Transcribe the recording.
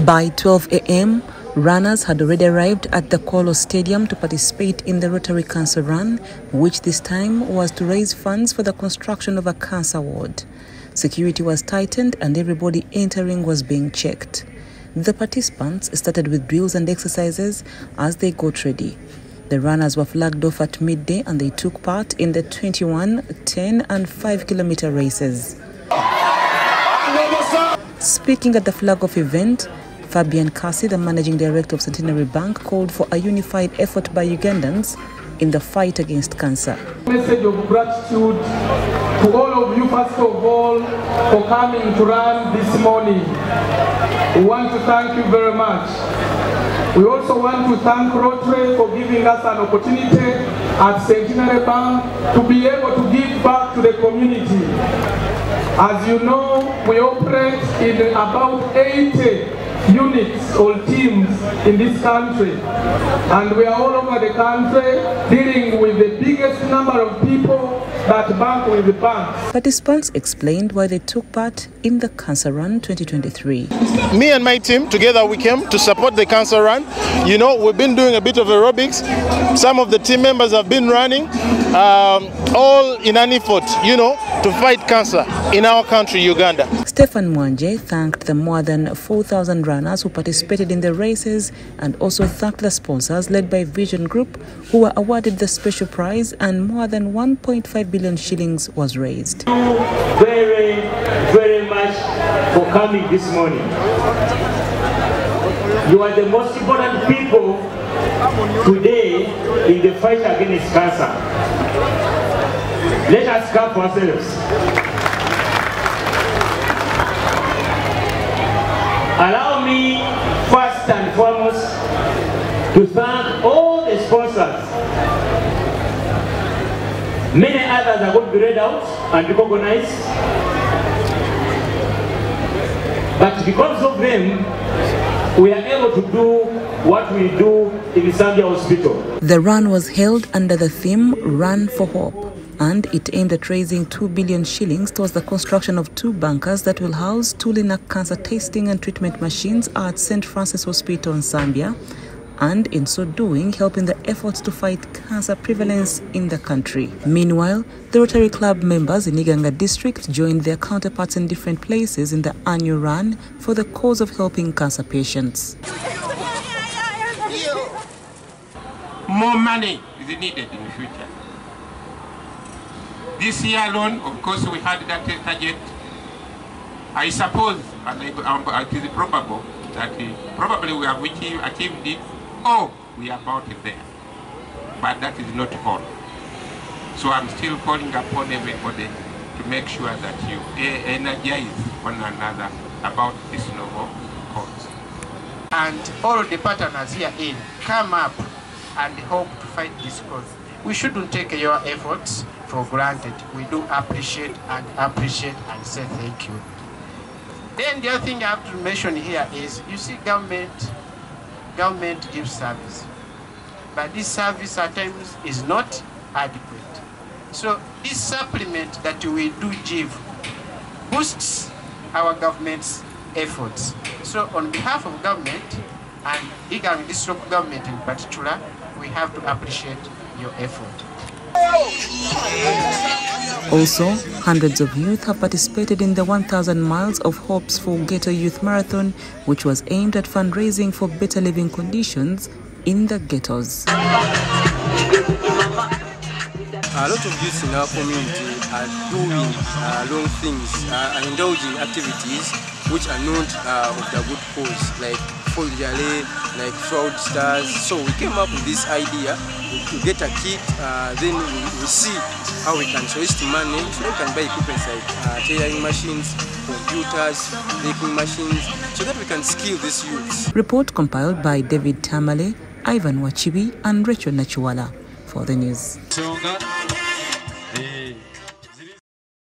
By 12 a.m., runners had already arrived at the Kolo Stadium to participate in the Rotary Cancer Run, which this time was to raise funds for the construction of a cancer ward. Security was tightened and everybody entering was being checked. The participants started with drills and exercises as they got ready. The runners were flagged off at midday and they took part in the 21, 10 and 5 kilometer races. Speaking at the flag-off event, Fabian Kasi, the managing director of Centenary Bank, called for a unified effort by Ugandans in the fight against cancer. Message of gratitude to all of you, first of all, for coming to run this morning. We want to thank you very much. We also want to thank Rotary for giving us an opportunity at Centenary Bank to be able to give back to the community. As you know, we operate in about 80 units or teams in this country, and we are all over the country dealing with the biggest number of people that bank with the banks. Participants explained why they took part in the Cancer Run 2023. Me and my team, together we came to support the Cancer Run. You know, we've been doing a bit of aerobics. Some of the team members have been running, all in an effort, you know, to fight cancer in our country, Uganda. Stefan Mwanje thanked the more than 4,000 runners who participated in the races and also thanked the sponsors led by Vision Group, who were awarded the special prize, and more than 1.5 billion shillings was raised. Thank you very, very much for coming this morning. You are the most important people today in the fight against cancer. Let us clap for ourselves. Allow me first and foremost to thank all the sponsors. Many others are going to be read out and recognized, but because of them, we are able to do what we do in Zambia Hospital. The run was held under the theme Run for Hope, and it aimed at raising 2 billion shillings towards the construction of 2 bunkers that will house 2 Linac cancer testing and treatment machines at St. Francis Hospital in Zambia, and in so doing helping the efforts to fight cancer prevalence in the country. Meanwhile, the Rotary Club members in Iganga district joined their counterparts in different places in the annual run for the cause of helping cancer patients. More money is needed in the future. This year alone, of course, we had that target. I suppose, and it is probable that probably we have achieved it, or we are about it there. But that is not all. So I'm still calling upon everybody to make sure that you energize one another about this novel cause. And all the partners here in come up and hope to fight this cause. We shouldn't take your efforts for granted. We do appreciate and say thank you. Then the other thing I have to mention here is, you see, government gives service, but this service at times is not adequate. So this supplement that we do give boosts our government's efforts. So on behalf of government and Iganga district government in particular, we have to appreciate your effort. Also, hundreds of youth have participated in the 1,000 miles of Hopes for Ghetto Youth Marathon, which was aimed at fundraising for better living conditions in the ghettos. A lot of youth in our community are doing long things, are indulging activities which are not of the good cause, like Foliale, like fraudsters. So we came up with this idea to get a kit, then we see how we can solicit money so we can buy equipment like tailoring machines, computers, baking machines, so that we can skill these youths. Report compiled by David Tamale, Ivan Wachibi and Rachel Nachuala for the news.